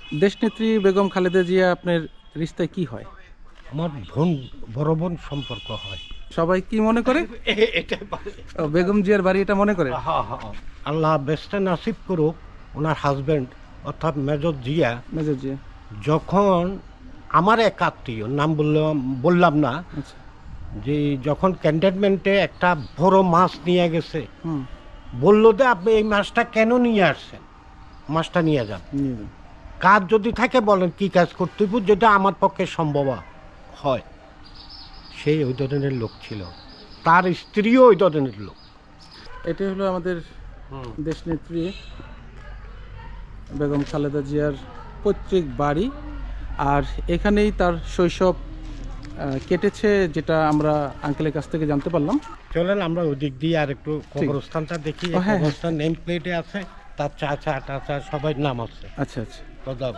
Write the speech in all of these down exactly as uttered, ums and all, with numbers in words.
দেশনেত্রী বেগম খালেদা জিয়া আপনার রিশতায় কি হয়? আমার বোন, বড় বোন সম্পর্ক হয়। সবাই কি মনে করে? বেগম জিয়ার বাড়ি এটা মনে করে। হ্যাঁ হ্যাঁ, আল্লাহ বেস্টে নাসিব করুক। ওনার হাজব্যান্ড অর্থাৎ মেজর জিয়া, মেজর জিয়া যখন আমার এক আত্মীয়, নাম বললাম বললাম না, যে যখন ক্যান্টনমেন্টে একটা বড় মাছ নিয়ে গেছে, বললো যে আপনি এই মাছটা কেন নিয়ে আসছেন, মাছটা নিয়ে যান, কাজ যদি থাকে বলেন কি কাজ করতে, যেটা আমার পক্ষে সম্ভব হয়। সেই ওই ধরনের লোক ছিল, তার স্ত্রীও ওই ধরনের লোক। এটা হলো আমাদের দেশনেত্রী বেগম খালেদা জিয়ার পৈতৃক বাড়ি, আর এখানেই তার শৈশব কেটেছে, যেটা আমরা আঙ্কেলের কাছ থেকে জানতে পারলাম। চলেন আমরা ওই দিক দিয়ে আর একটু কবরস্থানটা দেখি। কবরস্থান নেম প্লেটে আছে, তার চাচা টাচা সবাই নাম আছে। আচ্ছা আচ্ছা, খোদা।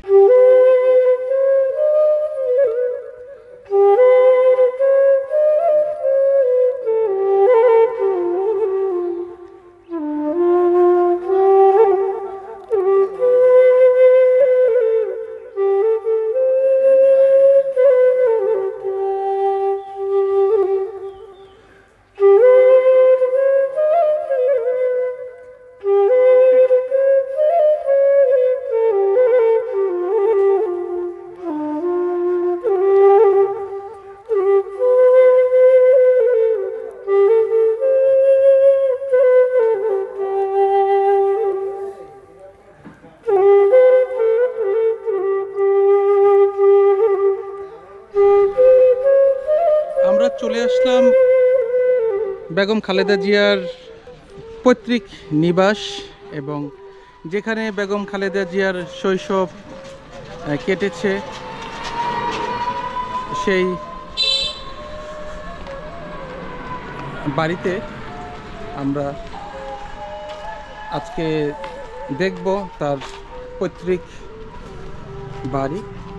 চলে আসলাম বেগম খালেদা জিয়ার পৈতৃক নিবাস, এবং যেখানে বেগম খালেদা জিয়ার শৈশব কেটেছে সেই বাড়িতে আমরা আজকে দেখব তার পৈতৃক বাড়ি।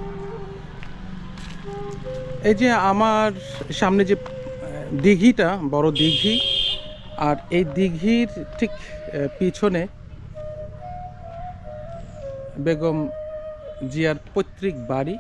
এই যে আমার সামনে যে দিঘিটা, বড় দিঘি, আর এই দিঘির ঠিক পিছনে বেগম জিয়ার পৈতৃক বাড়ি।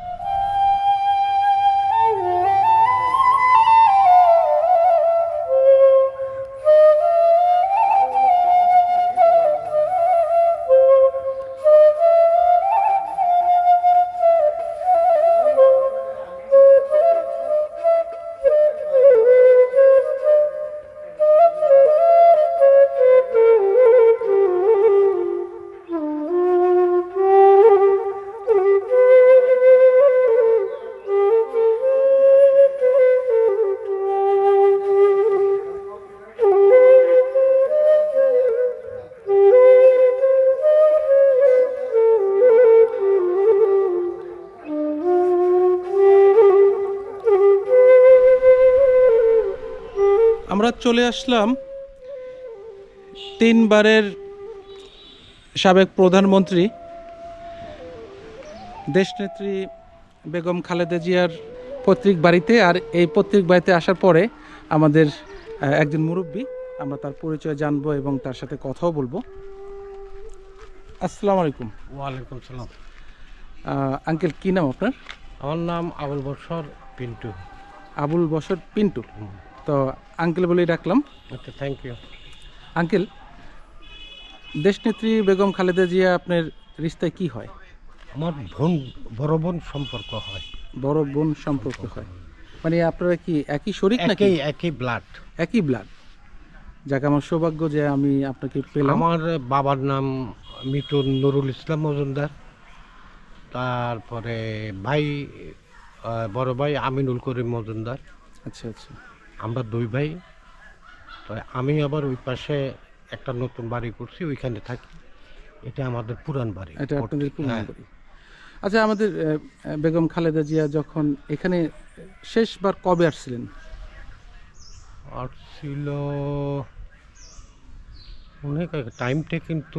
আমরা চলে আসলাম তিনবারের সাবেক প্রধানমন্ত্রী দেশনেত্রী বেগম খালেদা জিয়ার পৈতৃক বাড়িতে। আর এই পৈতৃক বাড়িতে আসার পরে আমাদের একজন মুরব্বী, আমরা তার পরিচয় জানবো এবং তার সাথে কথাও বলবো। আসসালামু আলাইকুম। ওয়ালাইকুম সালাম। আঙ্কেল, কি নাম আপনার? আমার নাম আবুল বশর পিন্টু। আবুল বশর পিন্টু, তো আঙ্কেল বলেই ডাকলাম। ওকে, থ্যাংক ইউ। আঙ্কেল, দেশনেত্রী বেগম খালেদা জিয়া আপনার রিশতায় কি হয়? আমার বোন, বড় বোন সম্পর্ক হয়। বড় বোন সম্পর্ক হয়, মানে আপনারা কি একই শরীক নাকি? একই ব্লাড। একই ব্লাড। যাক, আমার সৌভাগ্য যে আমি আপনাকে পেলাম। আমার বাবার নাম মিতুন নুরুল ইসলাম মজুমদার, তারপরে ভাই, বড় ভাই আমিনুল করিম মজুমদার। আচ্ছা আচ্ছা, আমরা দুই ভাই। তো আমি আবার ওই পাশে একটা নতুন বাড়ি করছি, ওইখানে থাকি। এটা আমাদের পুরান বাড়ি। এটা আপনাদের পুরান বাড়ি। আচ্ছা, আমাদের বেগম খালেদা জিয়া যখন এখানে শেষবার কবে আসছিলেন? আসছিল অনেক টাইমটা, কিন্তু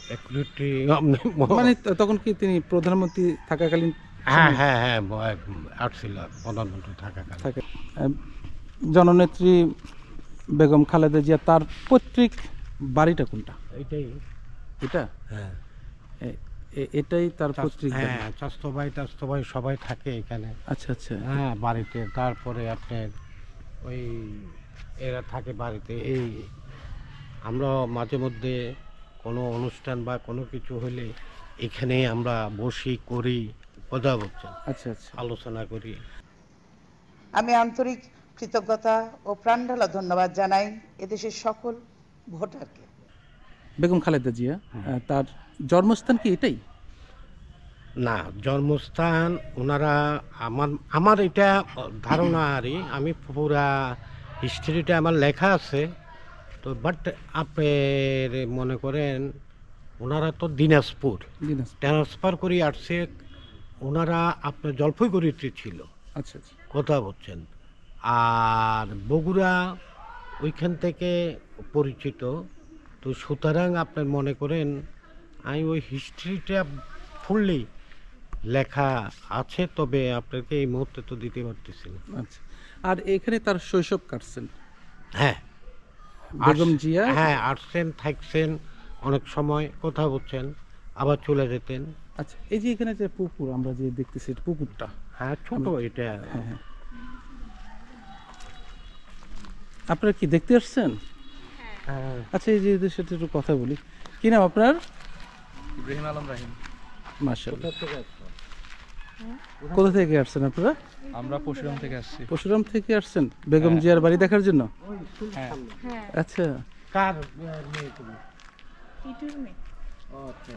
মানে তখন কি তিনি প্রধানমন্ত্রী থাকাকালীন? হ্যাঁ হ্যাঁ হ্যাঁ, আসছিল প্রধানমন্ত্রী থাকাকালীন। জননেত্রী বেগম খালেদা জিয়া তার পৈতৃক বাড়িটা কোনটা? এটাই। এটা? হ্যাঁ। এ- এটাই তার পৈতৃক বাড়ি। হ্যাঁ, চাস্তো ভাই টাস্তো ভাই সবাই থাকে এখানে। আচ্ছা আচ্ছা। হ্যাঁ, বাড়িতে। তারপরে আপনার ওই এরা থাকে বাড়িতে। এই আমরা মাঝে মধ্যে কোনো অনুষ্ঠান বা কোনো কিছু হলে এখানে আমরা বসি, করি, কথা বলছেন, আচ্ছা আচ্ছা। আলোচনা করি। আমি আন্তরিক কৃতজ্ঞতা ও প্রাণঢালা ধন্যবাদ জানাই এদেশের সকল ভোটারকে। বেগম খালেদা জিয়া, আহ, তার জন্মস্থান কি এটাই? না, জন্মস্থান ওনারা আমার আমার এটা ধারণা আরই, আমি পুরা হিস্ট্রিটা আমার লেখা আছে তো, বাট আপনার মনে করেন ওনারা তো দিনাজপুর দিনাজপুর। ট্রান্সফার করে আসছে, ওনারা আপনার জলপাইগুড়িতে ছিল, আচ্ছা আচ্ছা। কথা বলছেন। আর বগুড়া ওইখান থেকে পরিচিত, তো সুতরাং আপনার মনে করেন আমি ওই হিস্ট্রিটা ফুললি লেখা আছে, তবে আপনাকে এই মুহূর্তে তো দিতে পারতেছি না। আচ্ছা। আর এখানে তার শৈশব কাটছেন হ্যাঁ, বেগম আস- জিয়া? হ্যাঁ, আসছেন, থাকছেন, অনেক সময় কথা বলছেন, আবার চলে যেতেন। আচ্ছা, এই যে এখানে যে পুকুর আমরা যে দেখতেছি, এটা পুকুরটা? হ্যাঁ, ছোট এটা। হ্যাঁ হ্যাঁ। আপনারা কি দেখতে আসছেন? হ্যাঁ, আচ্ছা, এই যে এদের সাথে একটু কথা বলি। কি নাম আপনার? ইব্রাহিম আলম রাহিম। মাশাআল্লাহ। কোথা থেকে আসছেন আপনারা? আমরা পরশুরাম থেকে আসছি। পরশুরাম থেকে আসছেন বেগম জিয়ার বাড়ি দেখার জন্য? হ্যাঁ, আচ্ছা। কার মেয়ে তুমি? ও, আচ্ছা।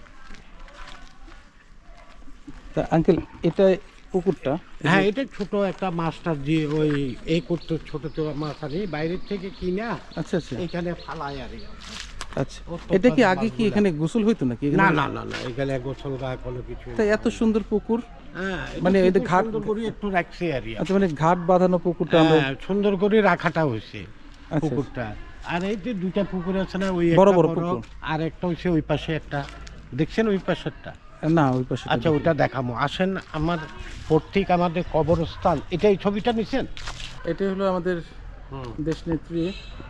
তা আঙ্কেল, এটা পুকুরটা? হ্যাঁ, এটা ছোট একটা মাছটা দিয়ে ওই এই করতো, ছোট ছোট মাছ আনি বাইরের থেকে কিনা আচ্ছা আচ্ছা এখানে ফালাই আর কি। আচ্ছা। ও তো এটা কি তার আগে কি মাছগুলা। এখানে গোসল হইতো নাকি না এখানে? না না না, এখানে গোসল বা কোনো কিছু। তাই এত সুন্দর পুকুর? হ্যাঁ, মানে মানে এটা ঘাট- সুন্দর করে একটু রাখছে আর কি। আচ্ছা, মানে ঘাট বাঁধানো পুকুরটা আমরা? হ্যাঁ, সুন্দর করে রাখাটা হয়েছে আচ্ছা। পুকুরটা। আর এই যে দুইটা পুকুর আছে না, ওই বড় একটা বড় বড়, পুকুর। আর একটা হচ্ছে ওই পাশে একটা, দেখছেন ওই পাশেরটা? না, ওই পাশে। আচ্ছা, ওইটা দেখামো, আসেন। আমার পৈতৃক আমাদের কবরস্থান, এটা এই ছবিটা নিছেন? এটা হলো আমাদের দেশ নেত্রী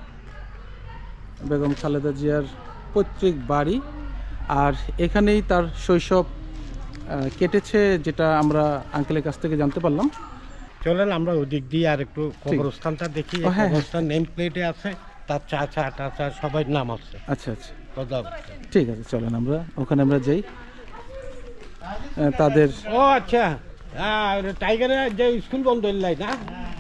বেগম খালেদা জিয়ার পৈতৃক বাড়ি, আর এখানেই তার শৈশব আহ, কেটেছে, যেটা আমরা আঙ্কেলের কাছ থেকে জানতে পারলাম। চলেন আমরা ওই দিক দিয়ে আর একটু কবরস্থানটা দেখি। ও, হ্যাঁ, হ্যাঁ। কবরস্থান নেম প্লেটে আছে, তার চাচা টাচা সবাই নাম আছে। আচ্ছা আচ্ছা, কথা ঠিক আছে, চলেন আমরা ওখানে আমরা যাই। আহ, তাদের ও আচ্ছা, হ্যাঁ, টাইগারের যে স্কুল বন্ধ হইলাই না?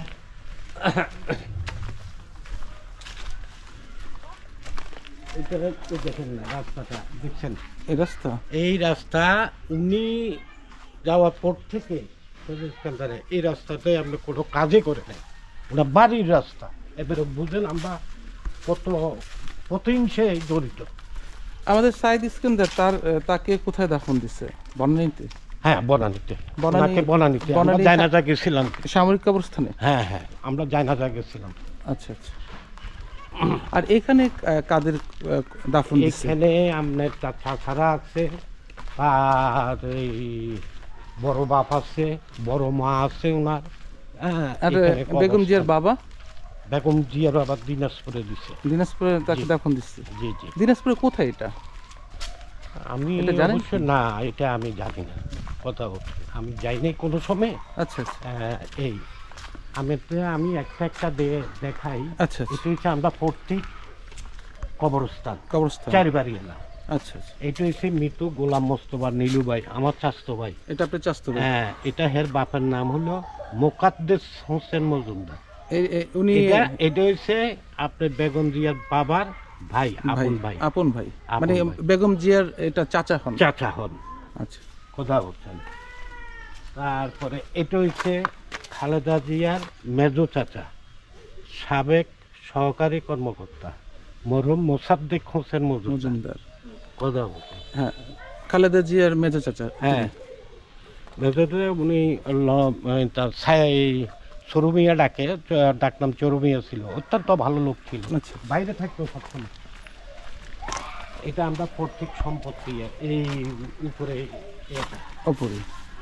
এইটা- এই দেখেন না রাস্তাটা, দেখছেন? এই রাস্তা? এই রাস্তা উনি যাওয়ার পর থেকে ইস্কান্দারে এই রাস্তাটাই আমরা কোনো কাজে করে নাই, ওটা বাড়ির রাস্তা। এবারে বুঝেন আমরা কত কত হিংসে জড়িত। আমাদের সাইদ ইস্কান্দার, তার আহ, তাকে কোথায় দাফন দিছে? বনানীতে? হ্যাঁ, বনানীতে। বনানী- ওনাকে বনানীতে আমরা বনানী- জায়নাজা গেছিলাম। সামরিক কবরস্থানে? হ্যাঁ হ্যাঁ, আমরা জায়নাজা গেছিলাম। আচ্ছা আচ্ছা। আর এখানে আহ, কাদের আহ, দাফন দিছে? এখানে আপনার চাচা ছাড়া আছে, আর এই বড় বাপ আছে, বড় মা আছে ওনার। হ্যাঁ, আর এখানে বেগম জিয়ার কবরস্থান। বাবা? বেগম জিয়ার আবার দিনাজপুরে দিছে। দিনাজপুরে তাকে জি। দাফন দিচ্ছে? জি জি। দিনাজপুরে কোথায় এটা? আমি এটা জানেন অবশ্য না, এটা আমি জানি না, কথা বলছি, আমি যাইনি কোনো সময়। আচ্ছা আচ্ছা আহ, এই আমি আমি একটা একটা দে- দেখাই। আচ্ছা আচ্ছা। এটা হচ্ছে আমরা পৈতৃক কবরস্থান, কবরস্থান। চারিবাড়ি এলাম। আচ্ছা আচ্ছা। এটা হচ্ছে মৃত্যু গোলাম মোস্তফা নীলু ভাই, আমার চাচতো ভাই। এটা আপনি চাস্তো ভাই? হ্যাঁ, এটা হের বাপের নাম হলো মোকাদ্দেস হোসেন মজুমদার। এই- এই- উনি এটা এটা হচ্ছে আপনার বেগম জিয়ার বাবার ভাই, আপন ভাই, আপন ভাই, আপন মানে ভাই। বেগম জিয়ার এটা চাচা হন? চাচা হন। আচ্ছা। কথা বলছেন। তারপরে এটা হচ্ছে খালেদা জিয়ার মেজো চাচা, সাবেক সহকারী কর্মকর্তা মরহুম মোসাদ্দেক হোসেন মজুমদার। মজুমদার। কথা বলছেন। হ্যাঁ, খালেদা জিয়ার মেজো চাচা। হ্যাঁ, মেজোতে উনি ল- মানে তার ছায় চরুমিয়া ডাকে, চ- ডাকনাম চরুমিয়া ছিল, অত্যন্ত ভালো লোক ছিল, আচ্ছা। বাইরে থাকতো সবসময়। এটা আমরা পৈতৃক সম্পত্তি, এই উপরে এটা অপরে।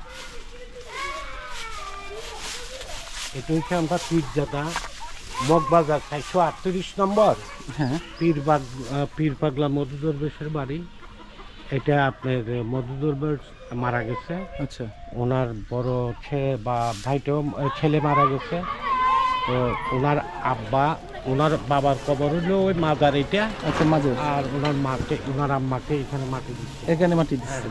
এটা হচ্ছে আমরা পীরজাদা মগবাজার চারশো আটত্রিশ নম্বর হ্যাঁ। পীরবাগ পীর পাগলা মধুদরবেশের বাড়ি। এটা আপনার মজুমদার মারা গেছে। আচ্ছা, ওনার বড় ছেলে বা ভাইটাও ছেলে মারা গেছে। তো ওনার আব্বা ওনার বাবার কবর হলো ওই মাজার এটা। আচ্ছা, মাঝে আর ওনার মাকে ওনার আম্মাকে এখানে মাটি দিচ্ছে। এখানে মাটি দিচ্ছে।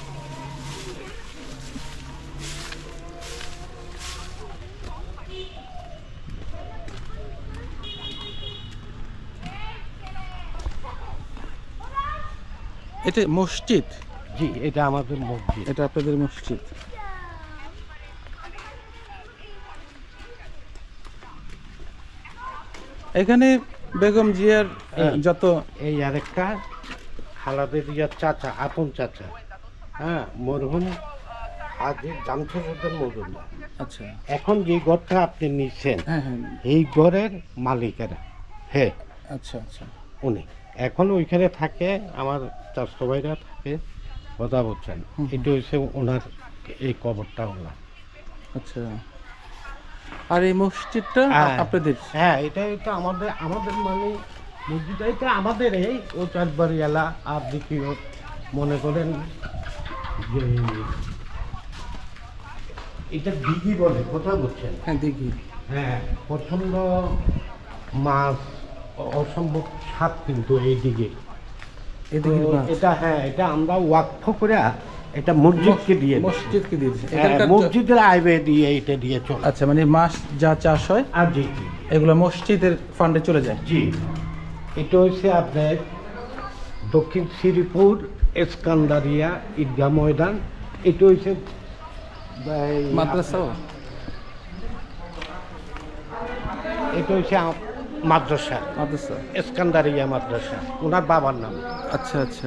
এটা মসজিদ? জি, এটা আমাদের মসজিদ। এটা আপনাদের মসজিদ। এখানে বেগম জিয়ার এই- যত এই আরেকটা খালেদা জিয়ার চাচা, আপন চাচা, হ্যাঁ, মরহুম হাজী জামশেদউদ্দিন মজুমদার। আচ্ছা, এখন যে ঘরটা আপনি নিচ্ছেন, হ্যাঁ হ্যাঁ, এই ঘরের মালিকেরা, হ্যাঁ, আচ্ছা আচ্ছা, উনি এখন ওইখানে থাকে। আমার চারশো ভাইরা থাকে, কথা বলছেন। এটা হচ্ছে ওনার এই কবরটা ওনার। আচ্ছা। আর এই মসজিদটা হ্যাঁ, আপনাদের? হ্যাঁ, এটা এটা আমাদের আমাদের মানে মসজিদ এটা আমাদের এই ও চাঁদবাড়ি এলা। আর দ্বিতীয় মনে করেন যে এটা দিঘি বলে, কথা বলছেন। হ্যাঁ, দিঘি। হ্যাঁ, প্রচন্ড মাছ, অসম্ভব স্বাদ কিন্তু এই দিকে। এদিকে এটা হ্যাঁ, এটা আমরা ওয়াকফ করে এটা মসজিদকে দিয়ে দিই। মসজিদকে দিয়েছে হ্যাঁ, এখানকার? মসজিদের আইবে দিয়ে এটা দিয়ে চলে। আচ্ছা, মানে মাছ যা চাষ হয় আর জি জি এগুলো মসজিদের ফান্ডে চলে যায়? জি, এটা হচ্ছে আপনার দক্ষিণ শ্রীপুর ইস্কান্দারিয়া ঈদগাহ ময়দান। এটা হচ্ছে এই মাদ্রাসাও? এটা হচ্ছে আম- মাদ্রাসা, মাদ্রাসা। ইস্কান্দারিয়া মাদ্রাসা, ওনার বাবার নাম। আচ্ছা আচ্ছা।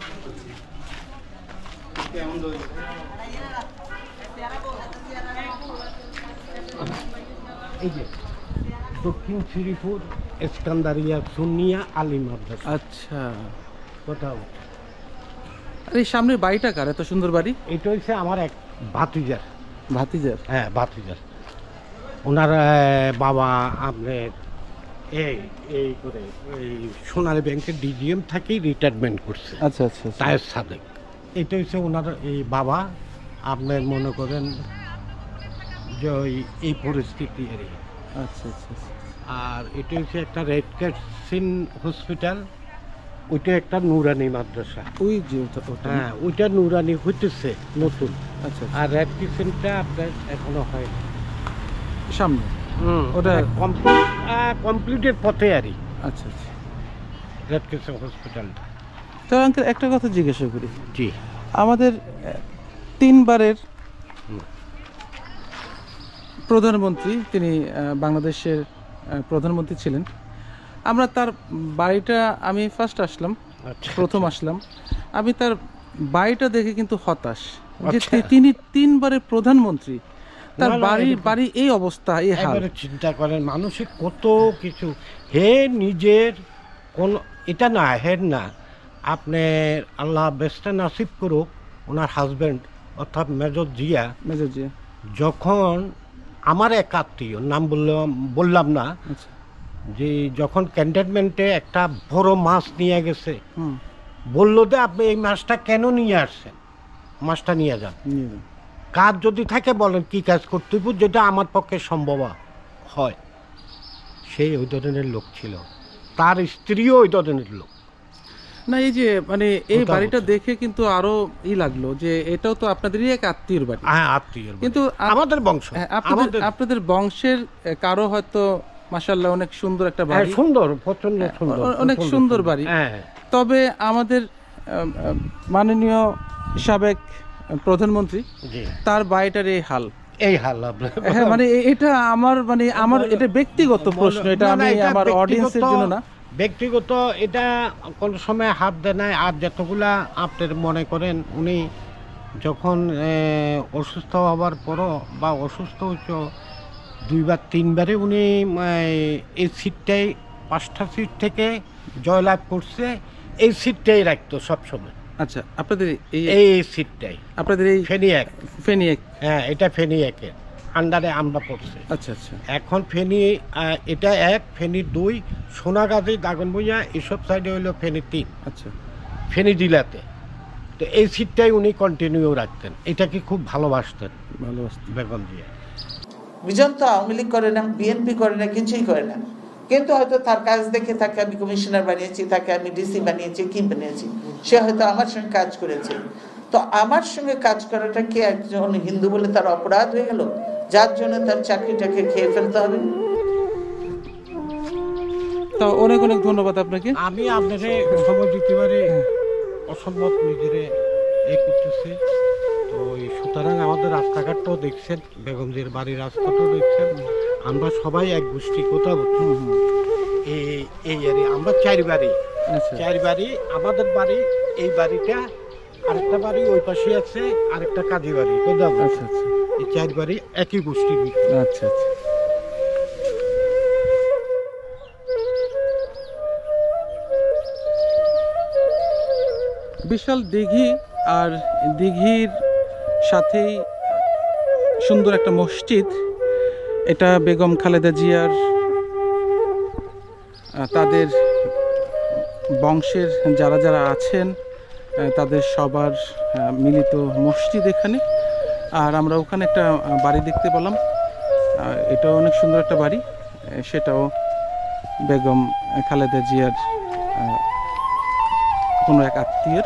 এই যে দক্ষিণ শ্রীপুর ইস্কান্দারিয়া সুন্নিয়া আলী মাদ্রাসা। আচ্ছা, কোথাও আর এই সামনের বাড়িটা কার, এত সুন্দর বাড়ি? এটা হচ্ছে আমার এক ভাতিজার। ভাতিজার? হ্যাঁ, ভাতিজার। ওনার আহ, বাবা আপনার এই এই করে এই সোনালী ব্যাংকের ডিজিএম থেকেই রিটায়ারমেন্ট করছে। আচ্ছা আচ্ছা আচ্ছা। তায়ের সাথে এটা হচ্ছে ওনার এই বাবা। আপনার মনে করেন যে ওই এই পরিস্থিতি আর কি। আচ্ছা আচ্ছা আচ্ছা। আর এটা হচ্ছে একটা রেড ক্রসিং হসপিটাল, ওইটা একটা নুরানি মাদ্রাসা। ওই যে ওটা- ওটা? হ্যাঁ, ওইটা নুরানি হইতেছে নতুন। আচ্ছা, আর রেড ক্রসিংটা আপনার এখনো হয় সামনে ওটা? কমপ্লিটের পথে আরই আচ্ছা আচ্ছা। রেড ক্রসিং হসপিটালটা। তো আঙ্কেল একটা কথা জিজ্ঞাসা করি। জি, আমাদের আহ, তিনবারের প্রধানমন্ত্রী, তিনি আহ, বাংলাদেশের আহ, প্রধানমন্ত্রী ছিলেন। আমরা তার বাড়িটা, আমি ফার্স্ট আসলাম, আচ্ছা, প্রথম আসলাম, আমি তার বাড়িটা দেখে কিন্তু হতাশ যে আচ্ছা। তি- তিনি তিনবারের প্রধানমন্ত্রী, তার না, না, বাড়ি এরকম- বাড়ি এই অবস্থা, এই হাল। এবারে চিন্তা করেন মানুষের কত কিছু। হে নিজের কোন এটা না, হের না, আপনার আল্লাহ বেস্টা নাসিব করুক। ওনার হাজব্যান্ড অর্থাৎ মেজর জিয়া, মেজর জি। যখন আমার এক আত্মীয়, নাম বললাম বললাম না, আচ্ছা। যে যখন ক্যান্টনমেন্টে একটা বড় মাছ নিয়ে গেছে, হুম। বললো যে আপনি এই মাছটা কেন নিয়ে আসছেন, মাছটা নিয়ে যান। নিয়ে যান। কাজ যদি থাকে বলেন কি কাজ করতে হবে, যেটা আমার পক্ষে সম্ভব হয়। সেই ওই ধরনের লোক ছিল, তার স্ত্রীও ওই ধরনের লোক। না, এই যে মানে এই ওটা বাড়িটা বলছি। দেখে কিন্তু আরো ই লাগলো যে এটাও তো আপনাদেরই এক আত্মীয়র বাড়ি। হ্যাঁ, আত্মীয়, কিন্তু আপ- আমাদের বংশ। হ্যাঁ, আপনাদের আমাদের আপনাদের বংশের আহ, কারো হয়তো মাশাআল্লাহ অনেক সুন্দর একটা হ্যাঁ, বাড়ি, সুন্দর, প্রচন্ড সুন্দর, অ- অনেক প্রচণ্ড সুন্দর বাড়ি। হ্যাঁ, তবে আমাদের আহ, আহ, মাননীয় সাবেক প্রধানমন্ত্রী, জি, তার বাড়িটার এই হাল। এই হাল আপনার। হ্যাঁ, মানে এ- এটা আমার মানে আমার এটা ব্যক্তিগত প্রশ্ন, এটা না, না, আমি এটা আমার ব্যক্তিগত- অডিয়েন্সের জন্য না। ব্যক্তিগত এটা কোন সময় হাত দেয় নাই। আর যতগুলা আপনার মনে করেন উনি যখন আহ, অসুস্থ হওয়ার পরও বা অসুস্থ হয়েছ দুইবার তিনবারে উনি আহ, এই সিটটাই পাঁচটা সিট থেকে জয়লাভ করছে। এই সিটটাই রাখতো সবসময়, আচ্ছা, আপনাদের এই এই সিটটাই আপনাদের এই ফেনি এক। ফেনি এক? হ্যাঁ, এটা ফেনি একের আন্ডারে আমরা পড়ছে। আচ্ছা আচ্ছা। এখন ফেনি আহ, এটা এক, ফেনি দুই, সোনাগাজী, দাগনভূঞা, এসব সাইডে হইলো ফেনি তিন, আচ্ছা। ফেনি জেলাতে। তো এই সিটটাই উনি কন্টিনিউ রাখতেন, এটাকে খুব ভালোবাসতেন ভালোবাসতেন বেগম জিয়া। বিজন তো আওয়ামী লীগ করে না, বিএনপি করে না, কিছুই করে না, কিন্তু হয়তো তার কাজ দেখে তাকে আমি কমিশনার বানিয়েছি, তাকে আমি ডিসি বানিয়েছি, কি বানিয়েছি, সে হয়তো আমার সঙ্গে কাজ করেছে। তো আমার সঙ্গে কাজ করাটা কি একজন হিন্দু বলে তার অপরাধ হয়ে গেল, যার জন্য তার চাকরিটাকে খেয়ে ফেলতে হবে? তো অনেক অনেক ধন্যবাদ আপনাকে। আমি আপনাকে সময় দিতে পারি অসম্ভব নিজেরে এই করতেছে। তো এই সুতরাং আমাদের রাস্তাঘাটটাও দেখছেন, বেগম জিয়ার বাড়ির রাস্তাটাও দেখছেন, আমরা সবাই এক গোষ্ঠী কোথাও এই এই আর আমরা চার বাড়ি, চার বাড়ি আমাদের বাড়ি, এই বাড়িটা আরেকটা বাড়ি ওই পাশে আছে, আরেকটা কাজী বাড়ি, কোথাও আচ্ছা আচ্ছা এই চার বাড়ি একই গোষ্ঠী। আচ্ছা আচ্ছা বিশাল দিঘি, আর দিঘির সাথেই সুন্দর একটা মসজিদ। এটা বেগম খালেদা জিয়ার তাদের বংশের যারা যারা আছেন তাদের সবার মিলিত মসজিদ এখানে। আর আমরা ওখানে একটা বাড়ি দেখতে পেলাম, এটাও অনেক সুন্দর একটা বাড়ি, সেটাও বেগম খালেদা জিয়ার কোনো এক আত্মীয়ের।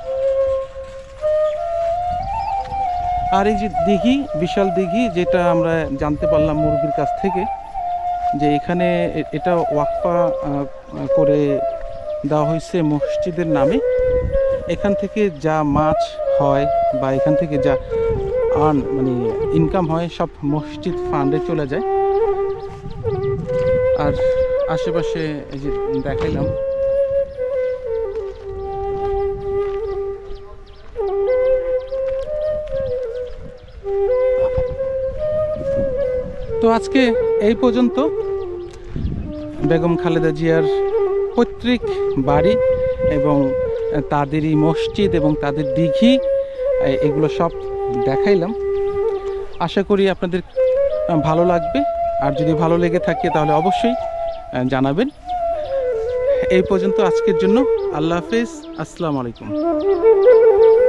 আর এই যে দিঘি, বিশাল দিঘি, যেটা আমরা জানতে পারলাম মুরব্বির কাছ থেকে, যে এখানে এটা ওয়াকফা করে দেওয়া হয়েছে মসজিদের নামে। এখান থেকে যা মাছ হয় বা এখান থেকে যা আর্ন মানে ইনকাম হয় সব মসজিদ ফান্ডে চলে যায়। আর আশেপাশে এই যে দেখাইলাম, তো আজকে এই পর্যন্ত বেগম খালেদা জিয়ার পৈতৃক বাড়ি এবং তাদেরই মসজিদ এবং তাদের দিঘি, এগুলো সব দেখাইলাম। আশা করি আপনাদের ভালো লাগবে, আর যদি ভালো লেগে থাকে তাহলে অবশ্যই জানাবেন। এই পর্যন্ত আজকের জন্য, আল্লাহ হাফেজ, আসসালামু আলাইকুম।